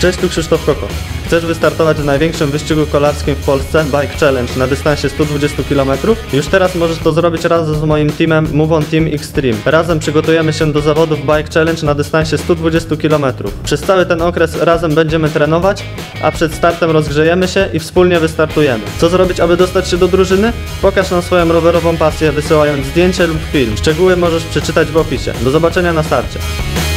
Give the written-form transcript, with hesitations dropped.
Cześć, tu Krzysztof Koko. Chcesz wystartować w największym wyścigu kolarskim w Polsce, Bike Challenge, na dystansie 120 km? Już teraz możesz to zrobić razem z moim teamem Move On Team Extreme. Razem przygotujemy się do zawodów Bike Challenge na dystansie 120 km. Przez cały ten okres razem będziemy trenować, a przed startem rozgrzejemy się i wspólnie wystartujemy. Co zrobić, aby dostać się do drużyny? Pokaż nam swoją rowerową pasję, wysyłając zdjęcie lub film. Szczegóły możesz przeczytać w opisie. Do zobaczenia na starcie.